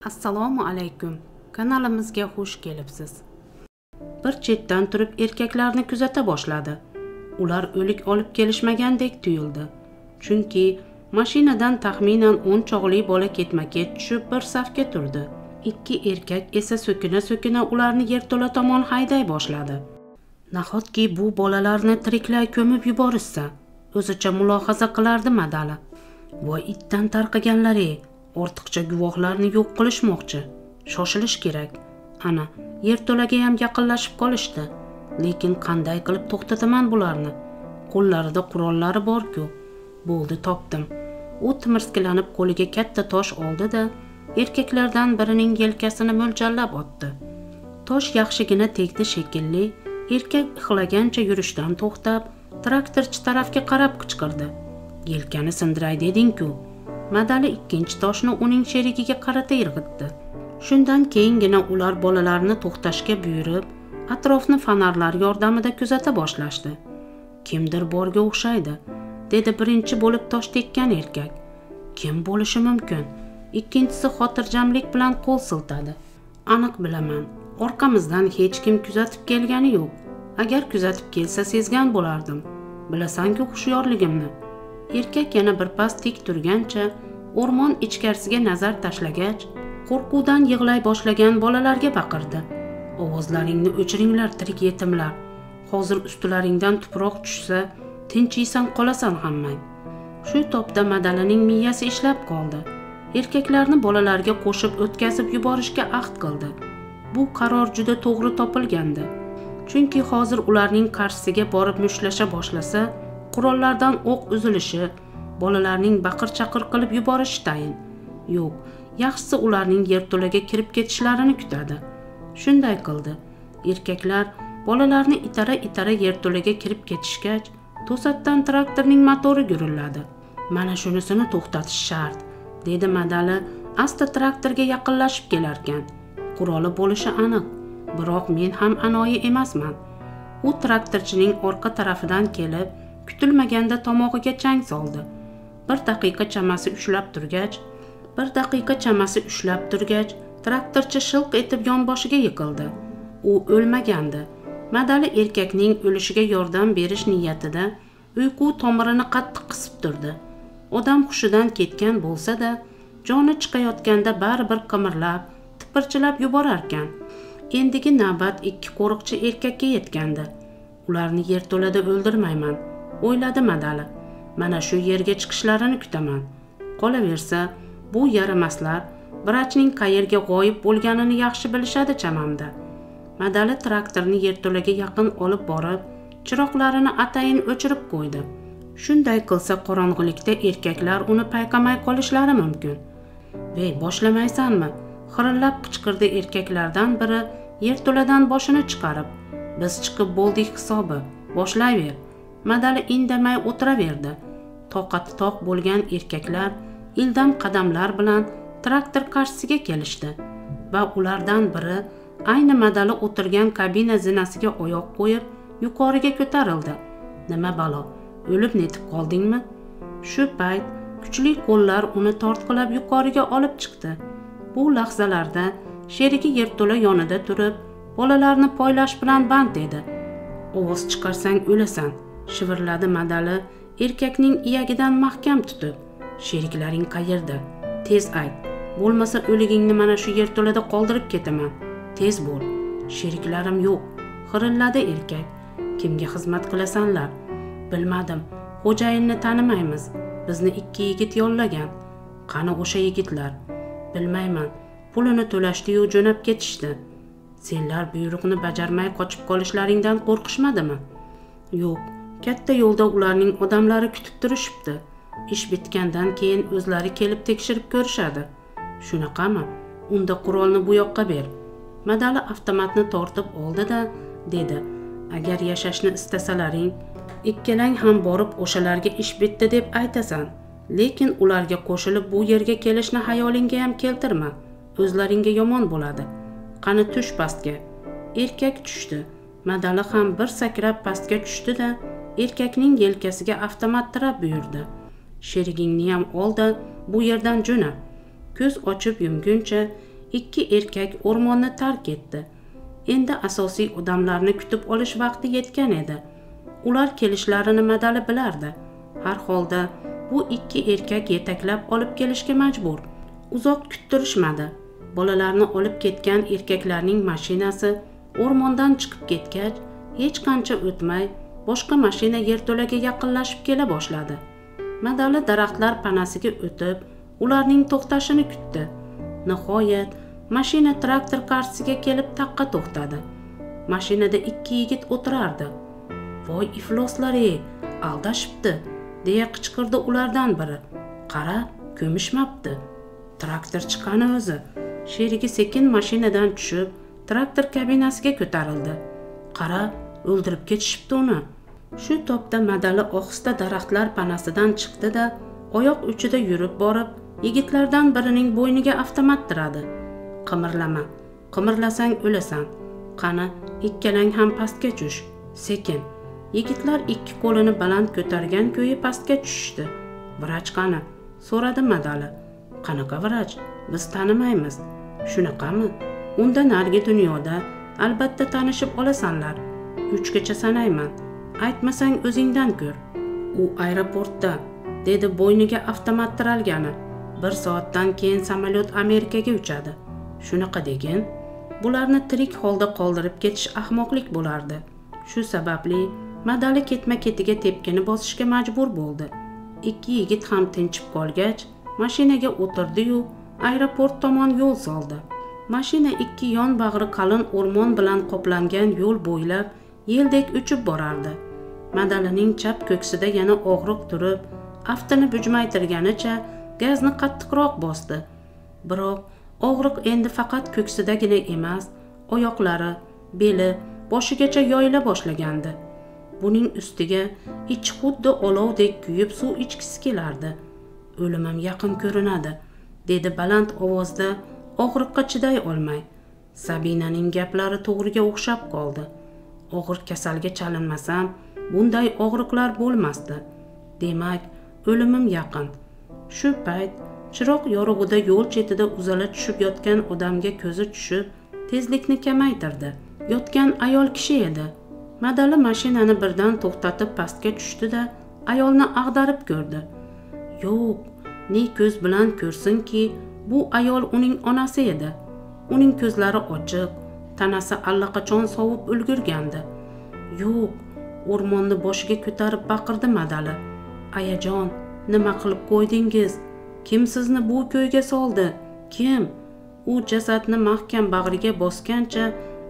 Assalomu alaykum. Kanalimizga xush kelibsiz. Bir chetdan turib erkaklarni kuzata boshladi. Ular o'lik olib kelishmagandek tuyuldi. Chunki mashinadan taxminan 10 chog'li bola ketma-ket tushib bir safga turdi. Ikki erkak esa so'kina-so'kina ularni yerto'la tomon hayday boshladi. Nahotki bu bolalarni tiriklay ko'mib yuborishsa, o'zicha mulohaza qilardi Madala. Voy itdan tarqaganlar-ey, ortiqcha guvohlarni yo'q qilishmoqchi. Shoshilish kerak. Ana, yerto'laga ham yaqinlashib qolishdi. Lekin qanday qilib to'xtataman bularni? Qo'llarida qurollari bor-ku. Bo'ldi, topdim. U timirskilanib qo'liga katta tosh oldi-da, erkaklardan birining yelkasini mo'ljallab otdi. Tosh yaxshigina tegdi shekilli. Erkak ixlagancha yurishdan to'xtab, traktorchi tarafga qarab qichqirdi. Yelkani sindiray deding-ku. Madala ikkinchi toshni uning sherigiga qarata irg'itdi. Shundan keyingina ular bolalarni to'xtashga buyurib, atrofni fonarlar yordamida kuzata boshlashdi. Kimdir borga o'xshaydi, dedi birinchi bo'lib tosh tekkan erkak. Kim bo'lishi mumkin? Ikkinchisi xotirjamlik bilan qo'l siltadi. Aniq bilaman, orqamizdan hech kim kuzatib kelgani yo'q. Agar kuzatib kelsa sezgan bo'lardim. Bilasan-ku hushyorligimni. Erkak yana bir pas tik turgancha o'rmon ichkarisiga nazar tashlagach, qo'rquvdan yig'lay boshlagan bolalarga baqirdi. Ovozlaringni o'chiringlar, tirik yetimlar. Hozir ustilaringdan tuproq tushsa, tinchiysan qolasan hammang. Shu topda Madalaning miyasi ishlab qoldi. Erkaklarni bolalarga qo'shib o'tkazib yuborishga ahd qildi. Bu qaror juda to'g'ri topilgandi. Chunki hozir ularning qarshisiga borib mushlasha boshlasa, qurollardan o'q uzilishi, bolalarning baqir-chaqir qilib yuborishi tayin. Yo'q, yaxshisi ularning yerto'laga kirib ketishlarini kutadi. Shunday qildi. Erkaklar bolalarni itara-itara yerto'laga kirib ketishgach, to'satdan traktorning motori gurilladi. Mana shunisini to'xtatish shart, dedi Madala asta traktorga yaqinlashib kelarkan. Quroli bo'lishi aniq, biroq men ham anoyi emasman. U traktorchining orqa tarafidan kelib, kutilmaganda tomog'iga chang soldi. Bir daqiqa chamasi ushlab turgach, traktorchi shilq etib yonboshiga yiqildi. U o'lmagandi. Madala erkakning o'lishiga yordam berish niyatida uyqu tomirini qattiq qisib turdi. Odam hushidan ketgan bo'lsa-da, joni chiqayotganda baribir qimirlab, tipirchilab yuborarkan. Endigi navbat ikki qo'riqchi erkakka yetgandi. Ularni yerto'lada o'ldirmayman, o'yladi Madala. Mana shu yerga chiqishlarini kutaman. Qolaversa, bu yaramaslar vrachning qayerga g'oyib bo'lganini yaxshi bilishadi chamamda. Madala traktorni yerto'laga yaqin olib borib, chiroqlarini atayin o'chirib qo'ydi. Shunday qilsa qorong'ilikda erkaklar uni payqamay qolishlari mumkin. "Vey, boshlamaysanmi?" xirillab qichqirdi erkaklardan biri yerto'ladan boshini chiqarib. "Biz chiqib bo'ldik hisobi, boshlayver." Madala indamay o'tiraverdi. Toqati toq bo'lgan erkaklar ildam qadamlar bilan traktor qarshisiga kelishdi va ulardan biri ayni Madala o'tirgan kabina zinasiga oyoq qo'yib, yuqoriga ko'tarildi. "Nima balo, o'lib netib qoldingmi?" Shu payt kuchli qo'llar uni tortqilab yuqoriga olib chiqdi. Bu lahzalarda sherigi yerto'la yonida turib, bolalarni poylash bilan band edi. "Ovoz chiqarsang o'lasan", shivirladi Madala erkakning iyagidan mahkam tutib. "Sheriklaring qayerda? Tez ayt. Bo'lmasa o'ligingni mana shu yerto'lada qoldirib ketaman. Tez bo'l." "Sheriklarim yo'q", xirilladi erkak. "Kimga xizmat qilasanlar?" "Bilmadim. Xo'jayinni tanimaymiz. Bizni ikki yigit yollagan." "Qani o'sha yigitlar?" "Bilmayman. Pulini to'lashdi-yu jo'nab ketishdi." "Senlar buyruqni bajarmay qochib qolishlaringdan qo'rqishmadimi?" "Yo'q. Katta yo'lda ularning odamlari kutib turishibdi. Ish bitgandan keyin o'zlari kelib tekshirib ko'rishadi." "Shunaqami? Unda qurolni bu yoqqa ber." Madala avtomatni tortib oldi-da, dedi: "Agar yashashni istasalaring, ikkalang ham borib o'shalarga ish bitdi deb aytasan. Lekin ularga qo'shilib bu yerga kelishni xayolingga ham keltirma. O'zlaringga yomon bo'ladi. Qani tush pastga." Erkak tushdi. Madala ham bir sakrab pastga tushdi-da, erkakning yelkasiga avtomat tirab buyurdi. "Sherigingni ham ol-da, bu yerdan jo'na." Ko'z ochib yumguncha ikki erkak o'rmonni tark etdi. Endi asosiy odamlarni kutib olish vaqti yetgan edi. Ular kelishlarini Madali bilardi. Har holda bu ikki erkak yetaklab olib kelishga majbur. Uzoq kuttirishmadi. Bolalarni olib ketgan erkaklarning mashinasi o'rmondan chiqib ketgach, hech qancha o'tmay boshqa mashina yerto'laga yaqinlashib kela boshladi. Madali daraxtlar panasiga o'tib, ularning to'xtashini kutdi. Nihoyat mashina traktor qarshisiga kelib taqqa to'xtadi. Mashinada ikki yigit o'tirardi. "Voy ifloslar-ey, aldashibdi", deya qichqirdi ulardan biri. "Qara, ko'mishmabdi. Traktor chiqqani o'zi." Sherigi sekin mashinadan tushib, traktor kabinasiga ko'tarildi. "Qara, o'ldirib ketishibdi uni." Shu topda Madali ohista daraxtlar panasidan chiqdi-da, oyoq uchida yurib borib, yigitlardan birining bo'yniga avtomat tiradi. "Qimirlama. Qimirlasang o'lasan. Qani, ikkalang ham pastga tush. Sekin." Yigitlar ikki qo'lini baland ko'targan ko'yi pastga tushishdi. "Vrach qani?" so'radi Madali. "Qanaqa vrach? Biz tanimaymiz." "Shunaqami? Unda narigi dunyoda albatta tanishib olasanlar. 3gacha sanayman. Aytmasang o'zingdan ko'r." "U aeroportda", dedi bo'yniga avtomat tiralgani. "1 soatdan keyin samolyot Amerikaga uchadi." "Shunaqa degin?" Bularni tirik holda qoldirib ketish ahmoqlik bo'lardi. Shu sababli Madali ketma-ketiga tepkini bosishga majbur bo'ldi. Ikki yigit ham tinchib qolgach, mashinaga o'tirdi-yu, aeroport tomon yo'l soldi. Mashina ikki yon bag'ri qalin o'rmon bilan qoplangan yo'l bo'ylab yeldek uchib borardi. Madalining chap ko'ksida yana og'riq turib, aftini bujmaytirganicha gazni qattiqroq bosdi. Biroq og'riq endi faqat ko'ksidagina emas, oyoqlari, beli, boshigacha yoyila boshlagandi. Buning ustiga ichi xuddi olovdek kuyib suv ichkisi kelardi. "O'limim yaqin ko'rinadi", dedi baland ovozda og'riqqa chiday olmay. Sabinaning gaplari to'g'riga o'xshab qoldi. Og'ir kasalga chalinmasam, bunday og'riqlar bo'lmasdi. Demak, o'limim yaqin. Shu payt chiroq yorug'ida yo'l chetida uzala tushib yotgan odamga ko'zi tushib, tezlikni kamaytirdi. Yotgan ayol kishi edi. Madali mashinani birdan to'xtatib pastga tushdi-da, ayolni ag'darib ko'rdi. Yo'q, ne ko'z bilan ko'rsinki, bu ayol uning onasi edi. Uning ko'zlari ochiq, tanasi allaqachon sovib ulgurgandi. "Yo'q", o'rmonni boshiga ko'tarib baqirdi Madali. "Ayajon, nima qilib qo'ydingiz? Kim sizni bu ko'yga soldi? Kim?" U jasadni mahkam bag'riga bosgancha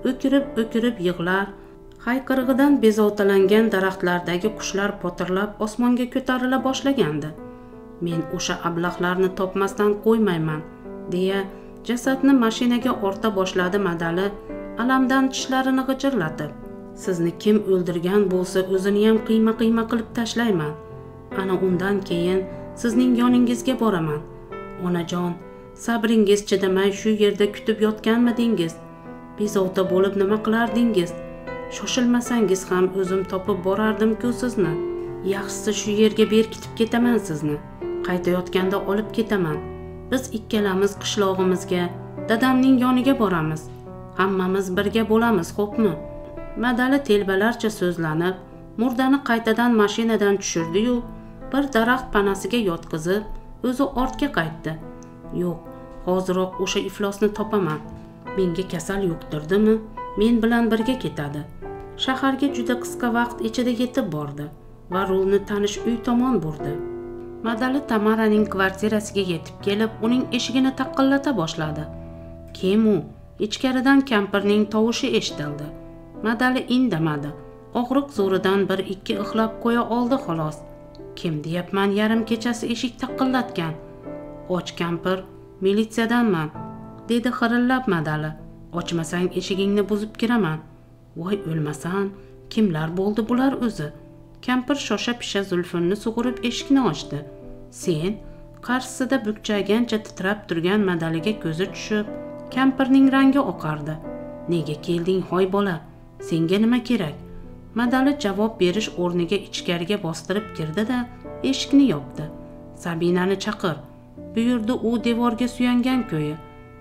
o'kirib yig'lar, hayqirig'idan bezovtalangan daraxtlardagi qushlar potirlab osmonga ko'tarila boshlagandi. "Men o'sha ablahlarni topmasdan qo'ymayman", deya jasadni mashinaga orta boshladi Madali, alamdan tishlarini g'ijirlatib. "Sizni kim o'ldirgan bo'lsa, o'zini ham qiyma-qiyma qilib tashlayman. Ana undan keyin sizning yoningizga boraman. Onajon, sabringiz chidamay shu yerda kutib yotganmidingiz? Bezovta bo'lib nima qilardingiz? Shoshilmasangiz ham o'zim topib borardim-ku sizni. Yaxshisi shu yerga berkitib ketaman sizni. Qaytayotganda olib ketaman. Biz ikkalamiz qishlog'imizga, dadamning yoniga boramiz. Hammamiz birga bo'lamiz, xo'pmi?" Madali telbalarcha so'zlanib, murdani qaytadan mashinadan tushirdi-yu, bir daraxt panasiga yotqizib, o'zi ortga qaytdi. "Yo'q, hoziroq o'sha iflosni topaman. Menga kasal yuqtirdimi, men bilan birga ketadi." Shaharga juda qisqa vaqt ichida yetib bordi va rulni tanish uy tomon burdi. Madali Tamaraning kvartirasiga yetib kelib, uning eshigini taqqillata boshladi. "Kim u?" Ichkaridan kampirning tovushi eshitildi. Madali indamadi. Og'riq zo'ridan bir ikki ixlab qo'ya oldi xolos. "Kim deyapman, yarim kechasi eshik taqillatgan?" "Och kampir, militsiyadanman", dedi xirillab Madali. "Ochmasang eshigingni buzib kiraman." "Voy o'lmasan, kimlar bo'ldi bular o'zi?" Kampir shosha-pisha zulfinni sug'urib eshikni ochdi. "Sen?" Qarshisida bukchaygancha titrab turgan Madaliga ko'zi tushib, kampirning rangi oqardi. "Nega kelding, hoy bola? Senga nima kerak?" Madali javob berish o'rniga ichkariga bostirib kirdi-da, eshikni yopdi. "Sabinani chaqir", buyurdi u devorga suyangan ko'yi.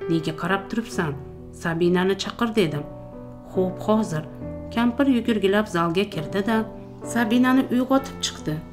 Nega qarab turibsan? Sabinani chaqir dedim. Xo'p, hozir. Kampir yugurgilab zalga kirdi-da, Sabinani uyg'otib chiqdi.